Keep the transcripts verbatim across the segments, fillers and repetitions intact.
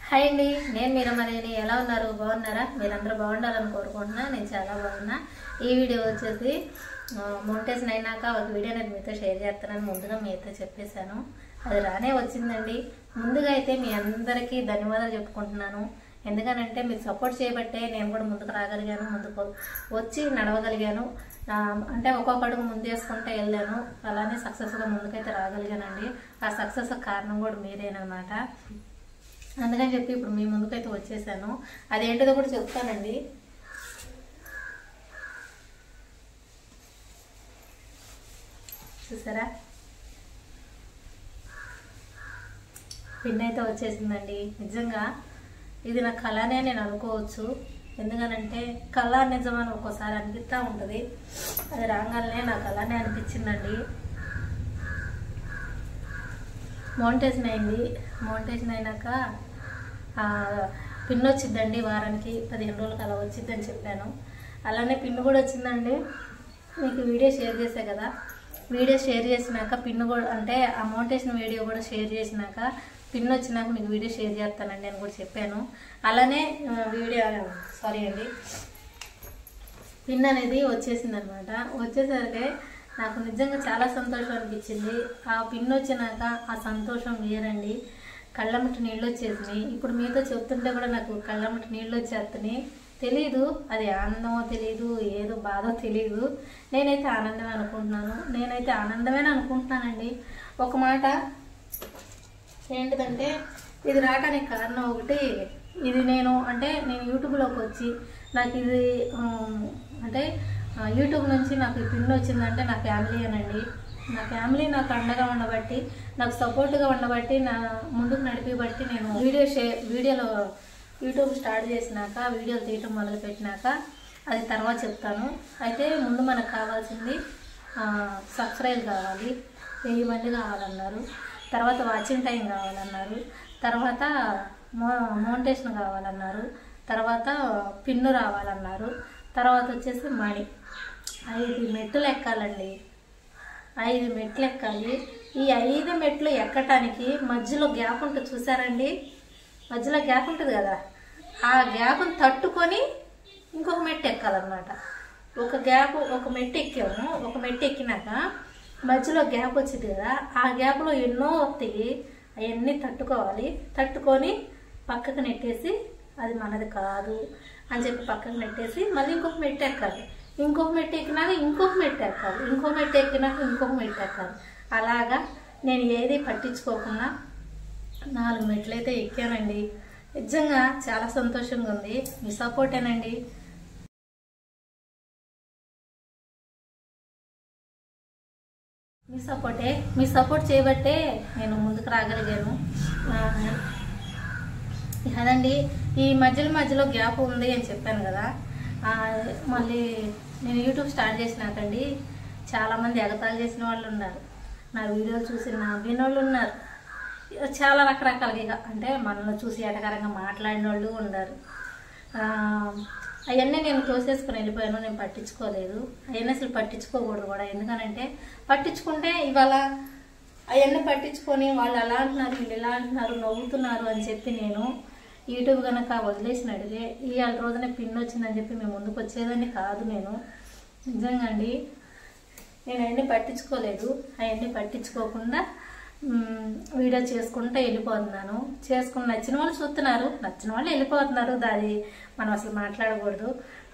Hi అండి, నేను మీరమనేని. ఎలా ఉన్నారు? బాగున్నారా? మీరందరూ బాగుండాలని కోరుకుంటున్నా. నేను చాలా బాగున్నా. ఈ వీడియో వచ్చేసి మౌంటేషన్ అయినాక ఒక వీడియో నేను మీతో షేర్ చేస్తానని ముందుగా మీతో చెప్పేశాను. అది రానే వచ్చిందండి. ముందుగా అయితే మీ అందరికీ ధన్యవాదాలు చెప్పుకుంటున్నాను. ఎందుకనంటే మీరు సపోర్ట్ చేయబట్టే నేను కూడా ముందుకు రాగలిగాను, ముందుకు వచ్చి నడవగలిగాను. అంటే ఒక్కొక్క అడుగు ముందు వేసుకుంటే వెళ్ళాను, అలానే సక్సెస్గా ముందుకైతే రాగలిగానండి. ఆ సక్సెస్ కారణం కూడా మీరేనమాట. అందుకని చెప్పి ఇప్పుడు మీ ముందుకైతే వచ్చేసాను. అదేంటిదో కూడా చెప్తానండి. చూసారా, పిన్ అయితే వచ్చేసిందండి. నిజంగా ఇది నా కళనే నేను అనుకోవచ్చు. ఎందుకనంటే కళ నిజమని ఒక్కోసారి అనిపిస్తూ ఉంటుంది. అది రాగానే నా కళనే అనిపించిందండి. మౌంటేషన్ అయింది. మౌంటేషన్ అయినాక పిన్ వచ్చిందండి. వారానికి పదిహేను రోజులకు అలా వచ్చిందని చెప్పాను. అలానే పిన్ కూడా వచ్చిందండి. మీకు వీడియో షేర్ చేసా కదా, వీడియో షేర్ చేసినాక పిన్ కూడా అంటే ఆ మౌంటేషన్ వీడియో కూడా షేర్ చేసినాక పిన్ వచ్చినాక మీకు వీడియో షేర్ చేస్తానండి అని కూడా చెప్పాను. అలానే వీడియో సారీ అండి పిన్ అనేది వచ్చేసింది అనమాట. వచ్చేసరికి నాకు నిజంగా చాలా సంతోషం అనిపించింది. ఆ పిన్ వచ్చినాక ఆ సంతోషం వేరండి. కళ్ళమ్మటి నీళ్ళు వచ్చేసినాయి. ఇప్పుడు మీతో చెప్తుంటే కూడా నాకు కళ్ళమ్మటి నీళ్ళు వచ్చేస్తున్నాయి. తెలీదు అది ఆనందమో తెలియదు, ఏదో బాధో తెలియదు. నేనైతే ఆనందమే అనుకుంటున్నాను. నేనైతే ఆనందమే అనుకుంటున్నానండి. ఒక మాట ఏంటిదంటే ఇది రావడానికి కారణం ఒకటి, ఇది నేను అంటే నేను యూట్యూబ్లోకి వచ్చి నాకు ఇది అంటే యూట్యూబ్ నుంచి నాకు ఈ పిన్ వచ్చిందంటే నా ఫ్యామిలీ అనండి. నా ఫ్యామిలీ నాకు అండగా ఉండబట్టి, నాకు సపోర్ట్గా ఉండబట్టి, నా ముందుకు నడిపిబట్టి నేను వీడియో షేర్ వీడియోలో యూట్యూబ్ స్టార్ట్ చేసినాక వీడియోలు తీయటం మొదలు పెట్టినాక అది తర్వాత చెప్తాను. అయితే ముందు మనకు కావాల్సింది సబ్స్క్రైబ్ కావాలి, వెయ్యి మంది కావాలన్నారు. తర్వాత వాచింగ్ టైం కావాలన్నారు. తర్వాత మో మౌంటేషన్ కావాలన్నారు. తర్వాత పిన్ను రావాలన్నారు. తర్వాత వచ్చేసి మణి. ఐదు మెట్లు ఎక్కాలండి. ఐదు మెట్లు ఎక్కాలి. ఈ ఐదు మెట్లు ఎక్కటానికి మధ్యలో గ్యాప్ ఉంటుంది చూసారండి. మధ్యలో గ్యాప్ ఉంటుంది కదా, ఆ గ్యాప్ని తట్టుకొని ఇంకొక మెట్టు ఎక్కాలన్నమాట. ఒక గ్యాప్ ఒక మెట్టు ఎక్కాము. ఒక మెట్టు ఎక్కినాక మధ్యలో గ్యాప్ వచ్చింది కదా, ఆ గ్యాప్లో ఎన్నో వస్తాయి. అవన్నీ తట్టుకోవాలి. తట్టుకొని పక్కకు నెట్టేసి అది మనది కాదు అని చెప్పి పక్కకు నెట్టేసి మళ్ళీ ఇంకొక మెట్టు ఎక్కాలి. ఇంకొక మెట్టు ఎక్కినాక ఇంకొక మెట్టు ఎక్కాలి. ఇంకొక మెట్టు ఎక్కినాక ఇంకొక మెట్టు ఎక్కాలి. అలాగా నేను ఏది పట్టించుకోకుండా నాలుగు మెట్లు అయితే ఎక్కానండి. నిజంగా చాలా సంతోషంగా ఉంది. మీ సపోర్టేనండి. మీ సపోర్టే మీ సపోర్ట్ చేయబట్టే నేను ముందుకు రాగలిగాను కదండి. ఈ మధ్యలో మధ్యలో గ్యాప్ ఉంది అని చెప్పాను కదా. మళ్ళీ నేను యూట్యూబ్ స్టార్ట్ చేసినాకండి చాలామంది ఎగతాళి చేసిన వాళ్ళు ఉన్నారు, నా వీడియోలు చూసి నవ్విన వాళ్ళు ఉన్నారు, చాలా రకరకాలుగా అంటే మనల్ని చూసి ఎటకరంగా మాట్లాడిన వాళ్ళు ఉన్నారు. అవన్నీ నేను తోసేసుకుని వెళ్ళిపోయాను. నేను పట్టించుకోలేదు. అవన్నీ అసలు పట్టించుకోకూడదు కూడా. ఎందుకనంటే పట్టించుకుంటే ఇవాళ అవన్నీ పట్టించుకొని వాళ్ళు ఎలా అంటున్నారు, వీళ్ళు ఎలా అంటున్నారు, నవ్వుతున్నారు అని చెప్పి నేను యూట్యూబ్ కనుక వదిలేసినట్టుగా ఇవాళ రోజున పిన్ వచ్చిందని చెప్పి మేము ముందుకు వచ్చేదాన్ని కాదు. నేను నిజంగా అండి నేను అవన్నీ పట్టించుకోలేదు. అవన్నీ పట్టించుకోకుండా వీడియో చేసుకుంటూ వెళ్ళిపోతున్నాను. చేసుకుని నచ్చిన వాళ్ళు చూస్తున్నారు, నచ్చిన వాళ్ళు వెళ్ళిపోతున్నారు. దాని మనం అసలు మాట్లాడకూడదు.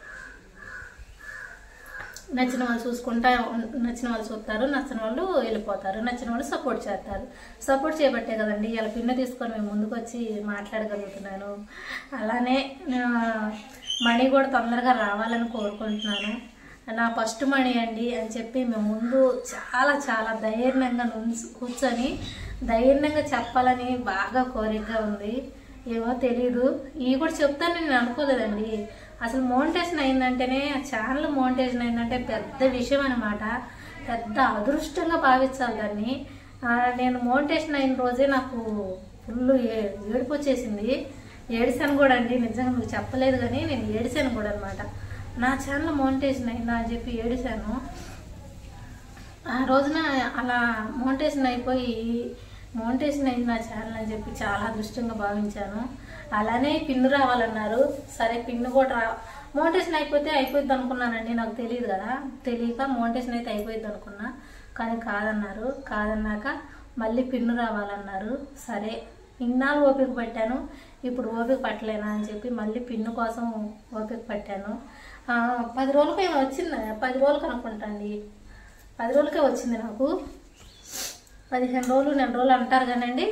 నచ్చిన వాళ్ళు చూసుకుంటా నచ్చిన వాళ్ళు చూస్తారు, నచ్చిన వాళ్ళు వెళ్ళిపోతారు, నచ్చిన వాళ్ళు సపోర్ట్ చేస్తారు. సపోర్ట్ చేయబట్టే కదండి ఇలా పిన్న తీసుకొని మేము ముందుకు వచ్చి మాట్లాడగలుగుతున్నాను. అలానే మనీ కూడా తొందరగా రావాలని కోరుకుంటున్నాను. నా ఫస్ట్ మనీ అండి అని చెప్పి మేము ముందు చాలా చాలా ధైర్యంగా కూర్చొని ధైర్యంగా చెప్పాలని బాగా కోరికగా ఉంది. ఏమో తెలీదు. ఇవి కూడా చెప్తాను నేను అనుకోలేదండి. అసలు మౌంటేషన్ అయిందంటేనే ఆ ఛానల్ మౌంటేషన్ అయిందంటే పెద్ద విషయం అనమాట. పెద్ద అదృష్టంగా భావించాలి దాన్ని. నేను మౌంటేషన్ అయిన రోజే నాకు ఫుల్ ఏడుపు వచ్చేసింది. ఏడిసాను కూడా అండి. నిజంగా మీకు చెప్పలేదు కానీ నేను ఏడిసాను కూడా అనమాట. నా ఛానల్ మౌంటేషన్ అయిందా అని చెప్పి ఏడిసాను. ఆ రోజున అలా మౌంటేషన్ అయిపోయి మోనిటైజేషన్ అయింది నా ఛానల్ అని చెప్పి చాలా అదృష్టంగా భావించాను. అలానే పిన్ను రావాలన్నారు. సరే పిన్ను కూడా రా మోనిటైజేషన్ అయిపోతే అయిపోద్ది అనుకున్నానండి. నాకు తెలియదు కదా, తెలియక మోనిటైజేషన్ అయితే అయిపోద్ది అనుకున్నా. కానీ కాదన్నారు. కాదన్నాక మళ్ళీ పిన్ను రావాలన్నారు. సరే ఇన్నాళ్ళు ఓపిక పట్టాను, ఇప్పుడు ఓపిక పట్టలేనా అని చెప్పి మళ్ళీ పిన్ను కోసం ఓపిక పట్టాను. పది రోజులకి ఏమో వచ్చింది, పది రోజులకి అనుకుంటాండి, పది రోజులకే వచ్చింది నాకు. పదిహేను రోజులు నెల రోజులు అంటారు కానండి,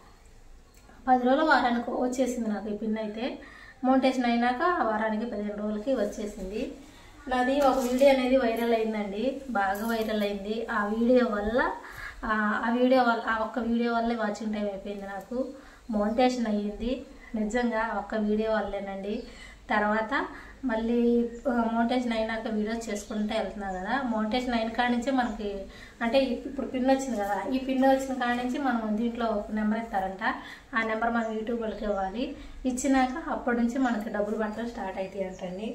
పది రోజులు వారానికి వచ్చేసింది నాకు ఈ పిన్ అయితే. మోనిటైజేషన్ అయినాక వారానికి పదిహేను రోజులకి వచ్చేసింది. నాది ఒక వీడియో అనేది వైరల్ అయిందండి, బాగా వైరల్ అయింది. ఆ వీడియో వల్ల ఆ వీడియో వల్ల ఆ ఒక్క వీడియో వల్లే వాచింగ్ టైం అయిపోయింది నాకు. మోనిటైజేషన్ అయ్యింది నిజంగా ఒక్క వీడియో వల్లేనండి. తర్వాత మళ్ళీ మోనిటైజేషన్ అయినాక వీడియోస్ చేసుకుంటే వెళ్తున్నా కదా, మోనిటైజేషన్ అయిన కాడి నుంచి మనకి అంటే ఇప్పుడు పిన్ వచ్చింది కదా, ఈ పిన్ వచ్చిన కాడి నుంచి మనం దీంట్లో ఒక నెంబర్ ఇస్తారంట. ఆ నెంబర్ మనం యూట్యూబ్ వాళ్ళకి ఇవ్వాలి. ఇచ్చినాక అప్పటి నుంచి మనకి డబ్బులు పట్టడం స్టార్ట్ అవుతాయి అంటండి.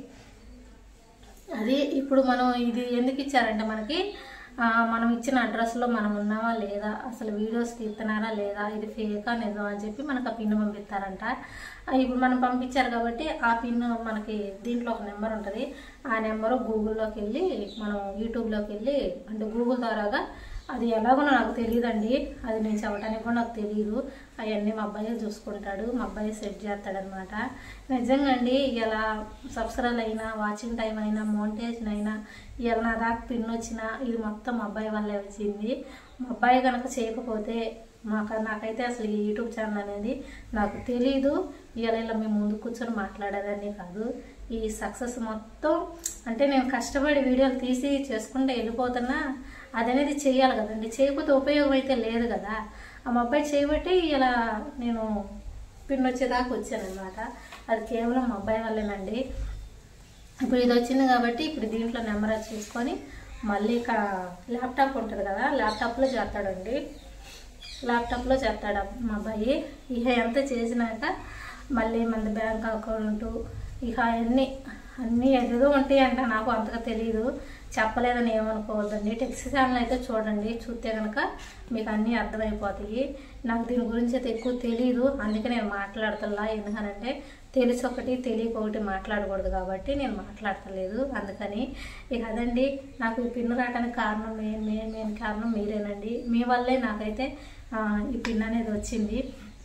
అది ఇప్పుడు మనం ఇది ఎందుకు ఇచ్చారంటే మనకి మనం ఇచ్చిన అడ్రస్లో మనం ఉన్నావా లేదా, అసలు వీడియోస్ తీస్తున్నారా లేదా, ఇది ఫేకా నిజం అని చెప్పి మనకు ఆ పిన్ పంపిస్తారంట. ఇప్పుడు మనం పంపించారు కాబట్టి ఆ పిన్ మనకి దీంట్లో ఒక నెంబర్ ఉంటుంది. ఆ నెంబరు గూగుల్లోకి వెళ్ళి మనం యూట్యూబ్లోకి వెళ్ళి అంటే గూగుల్ ద్వారాగా అది ఎలాగో నాకు తెలియదండి, అది నేను చెప్పడానికి కూడా నాకు తెలియదు. అవన్నీ మా అబ్బాయి చూసుకుంటాడు, మా అబ్బాయి సెట్ చేస్తాడనమాట. నిజంగా అండి ఇలా సబ్స్క్రైబ్ అయినా వాచింగ్ టైం అయినా మోనిటైజేషన్ అయినా ఇలా నా దాకా పిన్ వచ్చినా ఇది మొత్తం మా అబ్బాయి వల్లే వచ్చింది. మా అబ్బాయి కనుక చేయకపోతే మాకు నాకైతే అసలు ఈ యూట్యూబ్ ఛానల్ అనేది నాకు తెలీదు. ఇలా ఇలా మేము ముందు కూర్చొని మాట్లాడేదాన్ని కాదు. ఈ సక్సెస్ మొత్తం అంటే నేను కష్టపడి వీడియోలు తీసి చేసుకుంటే వెళ్ళిపోతున్నా, అదనేది చేయాలి కదండి, చేయకపోతే ఉపయోగం అయితే లేదు కదా. ఆ మా అబ్బాయి చేయబట్టి ఇలా నేను పిన్ వచ్చేదాకా వచ్చాను అనమాట. అది కేవలం మా అబ్బాయి వల్లేనండి. ఇప్పుడు ఇది వచ్చింది కాబట్టి ఇప్పుడు దీంట్లో నెంబర్ చూసుకొని మళ్ళీ ఇక ల్యాప్టాప్ ఉంటుంది కదా, ల్యాప్టాప్లో చేస్తాడండి, ల్యాప్టాప్లో చేస్తాడు మా అబ్బాయి. ఇక ఎంత చేసినాక మళ్ళీ మన బ్యాంక్ అకౌంటు ఇక అవన్నీ అన్నీ ఏదేదో ఉంటాయి అంట, నాకు అంతగా తెలియదు, చెప్పలేదని ఏమనుకోవద్దండి. టెక్స్ట్ ఛానల్ అయితే చూడండి, చూస్తే కనుక మీకు అన్నీ అర్థమైపోతాయి. నాకు దీని గురించి అయితే ఎక్కువ తెలియదు, అందుకే నేను మాట్లాడతలా. ఎందుకనంటే తెలిసి ఒకటి తెలియక ఒకటి మాట్లాడకూడదు కాబట్టి నేను మాట్లాడతలేదు, అందుకని. ఇక అదండి నాకు ఈ పిన్ రావడానికి కారణం మెయిన్ మెయిన్ మెయిన్ కారణం మీరేనండి. మీ వల్లే నాకైతే ఈ పిన్ అనేది వచ్చింది.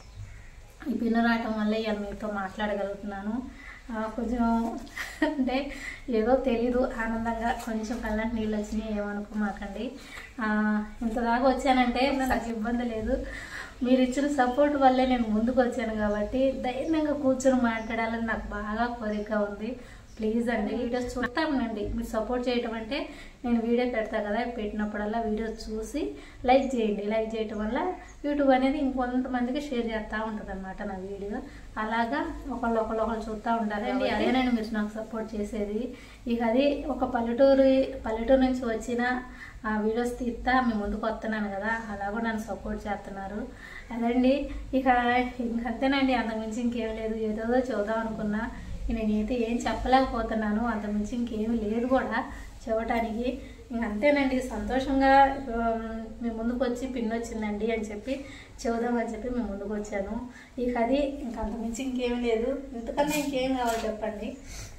ఈ పిన్ రావటం వల్లే ఇవాళ మీతో మాట్లాడగలుగుతున్నాను. కొంచెం అంటే ఏదో తెలీదు, ఆనందంగా కొంచెం కళ్ళంటి నీళ్ళు వచ్చినాయి, ఏమనుకోమాకండి. ఇంతదాకా వచ్చానంటే నాకు ఇబ్బంది లేదు, మీరు ఇచ్చిన సపోర్ట్ వల్లే నేను ముందుకు వచ్చాను కాబట్టి ధైర్యంగా కూర్చొని మాట్లాడాలని నాకు బాగా కోరికగా ఉంది. ప్లీజ్ అండి వీడియోస్ చూస్తానండి, మీరు సపోర్ట్ చేయటం అంటే నేను వీడియో పెడతా కదా, పెట్టినప్పుడల్లా వీడియో చూసి లైక్ చేయండి. లైక్ చేయటం వల్ల యూట్యూబ్ అనేది ఇంకొంతమందికి షేర్ చేస్తూ ఉంటుంది అనమాట నా వీడియో. అలాగా ఒకళ్ళు ఒకళ్ళు ఒకళ్ళు చూస్తూ ఉంటారండి, అదేనండి మీరు నాకు సపోర్ట్ చేసేది. ఇక అది ఒక పల్లెటూరు పల్లెటూరు నుంచి వచ్చిన ఆ వీడియోస్ తీస్తా మీ ముందుకు వస్తున్నాను కదా, అలాగో నన్ను సపోర్ట్ చేస్తున్నారు. అదండి ఇక ఇంకంతేనండి, అంతకుమించి ఇంకేం లేదు. ఏదో చూద్దాం అనుకున్నా, నేనైతే ఏం చెప్పలేకపోతున్నాను, అంతకుమించి ఇంకేమీ లేదు కూడా చెప్పటానికి. ఇంక అంతేనండి, సంతోషంగా మీ ముందుకు వచ్చి పిన్ వచ్చిందండి అని చెప్పి చూద్దామని చెప్పి మేము ముందుకు వచ్చాను. ఇక అది ఇంక అంతకుమించి ఇంకేమీ లేదు. ఇంతకన్నా ఇంకేం కావాలి చెప్పండి,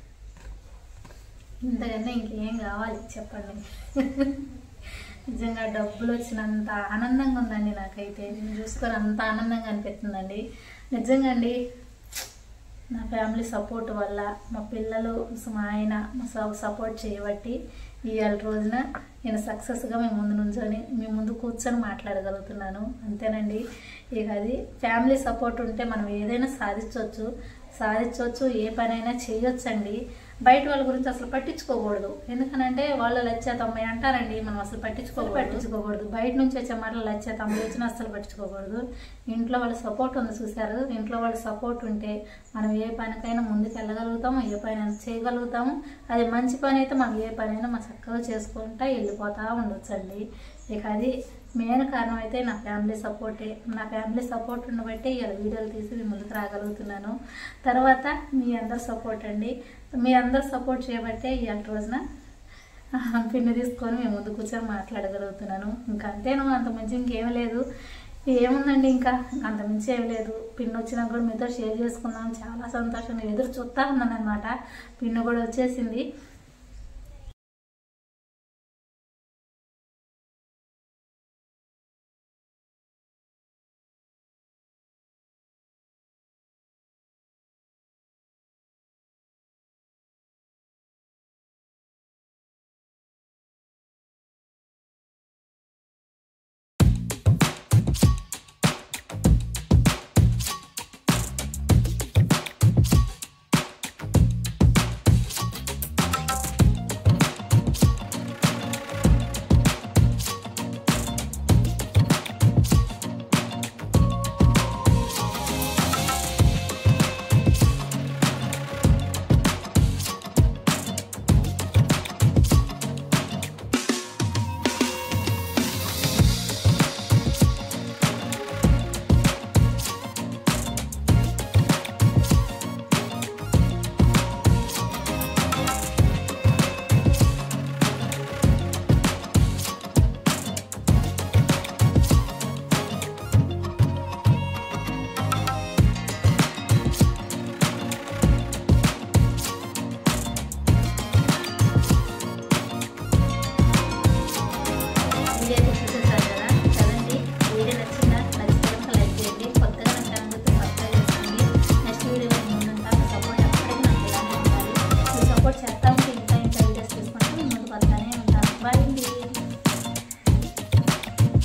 ఇంతకన్నా ఇంకేం కావాలి చెప్పండి. నిజంగా డబ్బులు వచ్చినంత ఆనందంగా ఉందండి నాకైతే, నేను చూసుకొని అంత ఆనందంగా అనిపిస్తుందండి. నిజంగా అండి నా ఫ్యామిలీ సపోర్ట్ వల్ల, మా పిల్లలు మా ఆయన మా సపోర్ట్ చేయబట్టి ఇవాళ రోజున నేను సక్సెస్గా మీ ముందు నుంచొని మీ ముందు కూర్చొని మాట్లాడగలుగుతున్నాను. అంతేనండి. ఇక అది ఫ్యామిలీ సపోర్ట్ ఉంటే మనం ఏదైనా సాధించవచ్చు సాధించవచ్చు ఏ పనైనా చేయొచ్చండి. బయట వాళ్ళ గురించి అసలు పట్టించుకోకూడదు, ఎందుకనంటే వాళ్ళు లచ్చ తొంభై అంటారండి, మనం అసలు పట్టించుకో పట్టించుకోకూడదు బయట నుంచి వచ్చే మాటలు లచ్చ తొంభై వచ్చినా అసలు పట్టించుకోకూడదు. ఇంట్లో వాళ్ళ సపోర్ట్ ఉంది చూసారు, ఇంట్లో వాళ్ళ సపోర్ట్ ఉంటే మనం ఏ పనికైనా ముందుకు వెళ్ళగలుగుతాము, ఏ పని చేయగలుగుతాము. అది మంచి పని అయితే మనం ఏ పనైనా మా చక్కగా చేసుకుంటా వెళ్ళిపోతూ ఉండొచ్చండి. ఇక అది మెయిన్ కారణం అయితే నా ఫ్యామిలీ సపోర్టే. నా ఫ్యామిలీ సపోర్ట్ ఉండబట్టే ఇలా వీడియోలు తీసి మీ ముందుకు రాగలుగుతున్నాను. తర్వాత మీ అందరు సపోర్ట్ అండి, మీ అందరు సపోర్ట్ చేయబట్టే ఇవాళ రోజున పిన్ను తీసుకొని మేము ముందు కూర్చొని మాట్లాడగలుగుతున్నాను. ఇంకా అంతేను, అంత మంచి ఇంకేం లేదు. ఏముందండి ఇంకా అంతమించి ఏం లేదు. పిన్ వచ్చినా కూడా మీతో షేర్ చేసుకున్నాను, చాలా సంతోషం. ఎదురు చూస్తా ఉన్నాను అనమాట. పిన్ కూడా వచ్చేసింది.